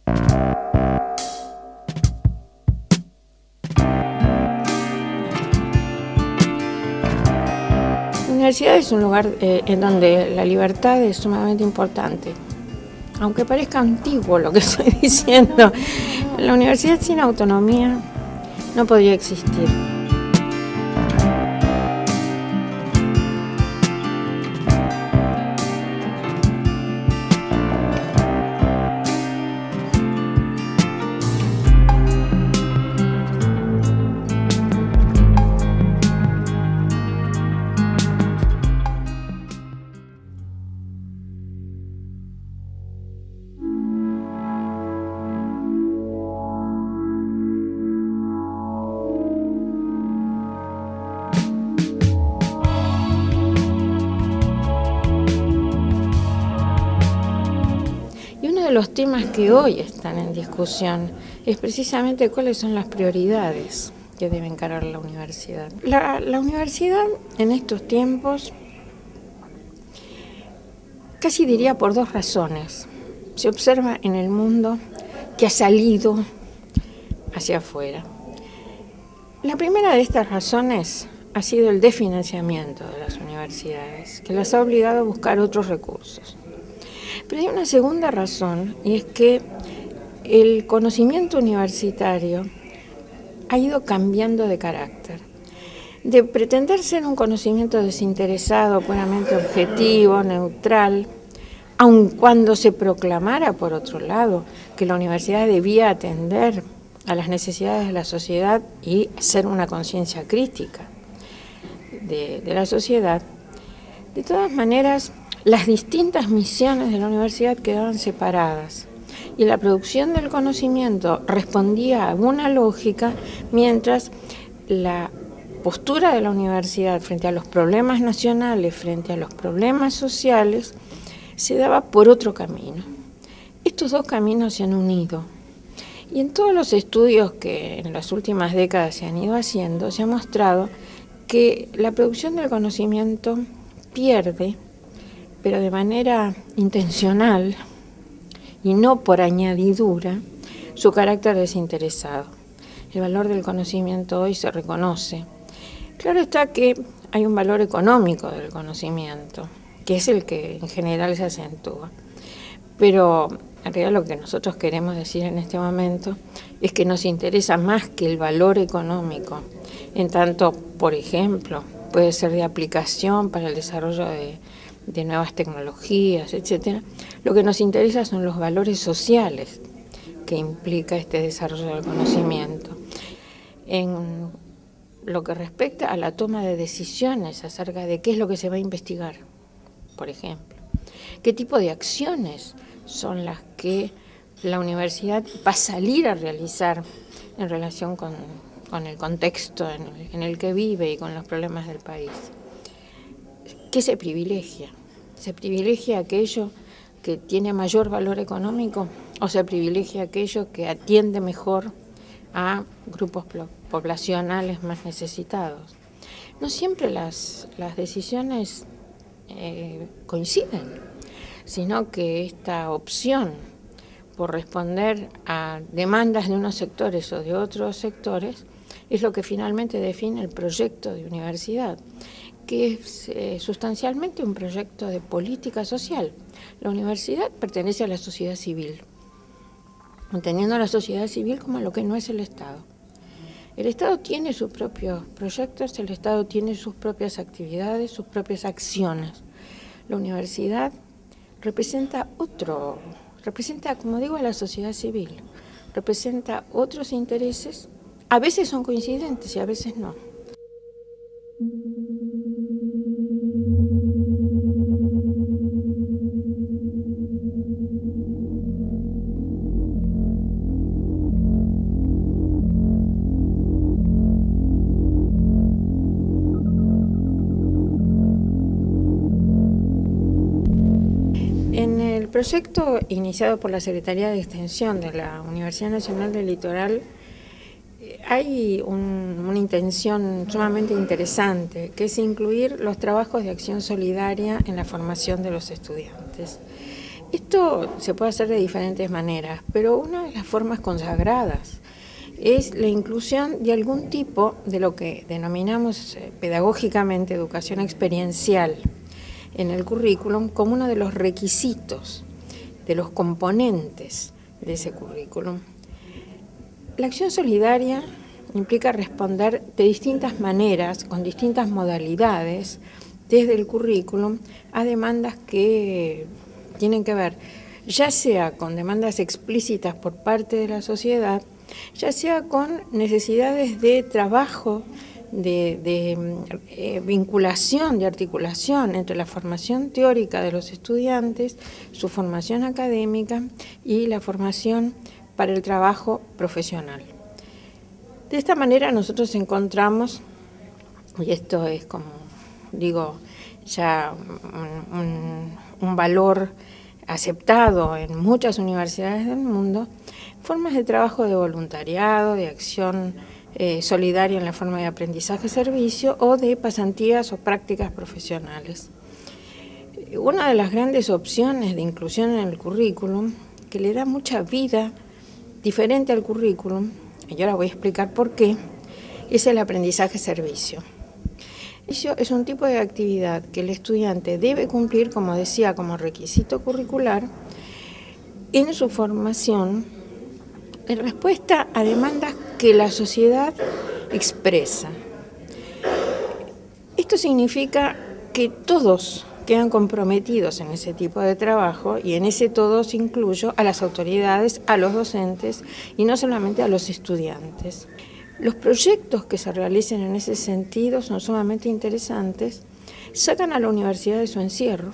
La universidad es un lugar en donde la libertad es sumamente importante. Aunque parezca antiguo lo que estoy diciendo, la universidad sin autonomía no podría existir. Uno de los temas que hoy están en discusión es precisamente cuáles son las prioridades que debe encarar la universidad. La universidad en estos tiempos, casi diría por dos razones, se observa en el mundo que ha salido hacia afuera. La primera de estas razones ha sido el desfinanciamiento de las universidades, que las ha obligado a buscar otros recursos. Pero hay una segunda razón, y es que el conocimiento universitario ha ido cambiando de carácter. De pretender ser un conocimiento desinteresado, puramente objetivo, neutral, aun cuando se proclamara, por otro lado, que la universidad debía atender a las necesidades de la sociedad y ser una conciencia crítica de la sociedad, de todas maneras, las distintas misiones de la universidad quedaban separadas y la producción del conocimiento respondía a una lógica, mientras la postura de la universidad frente a los problemas nacionales, frente a los problemas sociales, se daba por otro camino. Estos dos caminos se han unido y en todos los estudios que en las últimas décadas se han ido haciendo, se ha mostrado que la producción del conocimiento pierde, pero de manera intencional y no por añadidura, su carácter desinteresado. El valor del conocimiento hoy se reconoce. Claro está que hay un valor económico del conocimiento, que es el que en general se acentúa. Pero en realidad lo que nosotros queremos decir en este momento es que nos interesa más que el valor económico, en tanto, por ejemplo, puede ser de aplicación para el desarrollo de nuevas tecnologías, etcétera. Lo que nos interesa son los valores sociales que implica este desarrollo del conocimiento. En lo que respecta a la toma de decisiones acerca de qué es lo que se va a investigar, por ejemplo, qué tipo de acciones son las que la universidad va a salir a realizar en relación con el contexto en el que vive y con los problemas del país. ¿Qué se privilegia? ¿Se privilegia aquello que tiene mayor valor económico o se privilegia aquello que atiende mejor a grupos poblacionales más necesitados? No siempre las decisiones coinciden, sino que esta opción por responder a demandas de unos sectores o de otros sectores es lo que finalmente define el proyecto de universidad, que es sustancialmente un proyecto de política social. La universidad pertenece a la sociedad civil, entendiendo a la sociedad civil como lo que no es el Estado. El Estado tiene sus propios proyectos, el Estado tiene sus propias actividades, sus propias acciones. La universidad representa, como digo, a la sociedad civil, representa otros intereses, a veces son coincidentes y a veces no. En el proyecto iniciado por la Secretaría de Extensión de la Universidad Nacional del Litoral hay una intención sumamente interesante, que es incluir los trabajos de acción solidaria en la formación de los estudiantes. Esto se puede hacer de diferentes maneras, pero una de las formas consagradas es la inclusión de algún tipo de lo que denominamos pedagógicamente educación experiencial en el currículum como uno de los requisitos, de los componentes de ese currículum. La acción solidaria implica responder de distintas maneras, con distintas modalidades, desde el currículum a demandas que tienen que ver ya sea con demandas explícitas por parte de la sociedad, ya sea con necesidades de trabajo, de vinculación, de articulación entre la formación teórica de los estudiantes, su formación académica y la formación para el trabajo profesional. De esta manera nosotros encontramos, y esto es como digo ya un valor aceptado en muchas universidades del mundo, formas de trabajo de voluntariado, de acción solidaria en la forma de aprendizaje-servicio o de pasantías o prácticas profesionales. Una de las grandes opciones de inclusión en el currículum, que le da mucha vida diferente al currículum, y ahora voy a explicar por qué, es el aprendizaje-servicio. Eso es un tipo de actividad que el estudiante debe cumplir, como decía, como requisito curricular en su formación en respuesta a demandas que la sociedad expresa. Esto significa que todos quedan comprometidos en ese tipo de trabajo, y en ese todos incluyo a las autoridades, a los docentes y no solamente a los estudiantes. Los proyectos que se realicen en ese sentido son sumamente interesantes, sacan a la universidad de su encierro.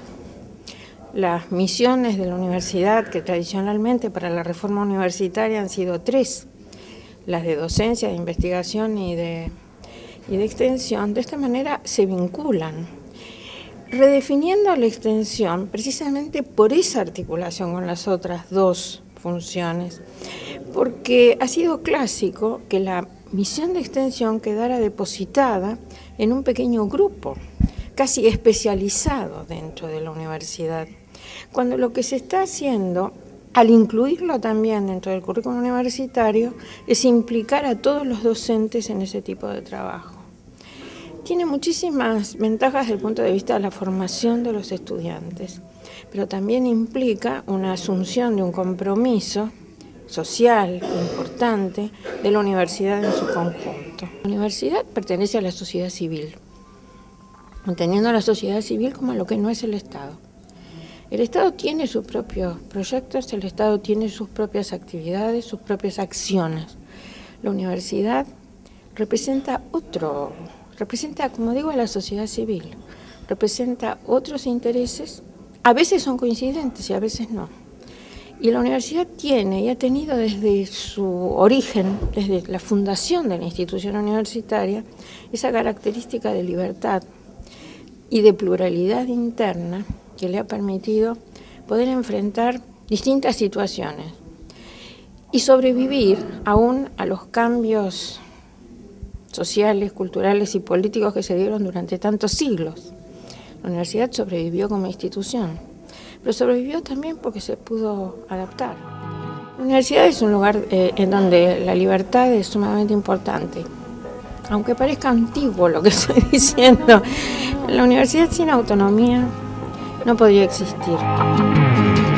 Las misiones de la universidad, que tradicionalmente para la reforma universitaria han sido 3, las de docencia, de investigación y de extensión, de esta manera se vinculan, redefiniendo la extensión precisamente por esa articulación con las otras 2 funciones, porque ha sido clásico que la misión de extensión quedara depositada en un pequeño grupo, casi especializado dentro de la universidad, cuando lo que se está haciendo, al incluirlo también dentro del currículum universitario, es implicar a todos los docentes en ese tipo de trabajo. Tiene muchísimas ventajas desde el punto de vista de la formación de los estudiantes, pero también implica una asunción de un compromiso social importante de la universidad en su conjunto. La universidad pertenece a la sociedad civil, entendiendo a la sociedad civil como lo que no es el Estado. El Estado tiene sus propios proyectos, el Estado tiene sus propias actividades, sus propias acciones. La universidad representa como digo, a la sociedad civil, representa otros intereses, a veces son coincidentes y a veces no. Y la universidad tiene y ha tenido desde su origen, desde la fundación de la institución universitaria, esa característica de libertad y de pluralidad interna que le ha permitido poder enfrentar distintas situaciones y sobrevivir aún a los cambios sociales, culturales y políticos que se dieron durante tantos siglos. La universidad sobrevivió como institución, pero sobrevivió también porque se pudo adaptar. La universidad es un lugar en donde la libertad es sumamente importante. Aunque parezca antiguo lo que estoy diciendo, la universidad sin autonomía no podría existir.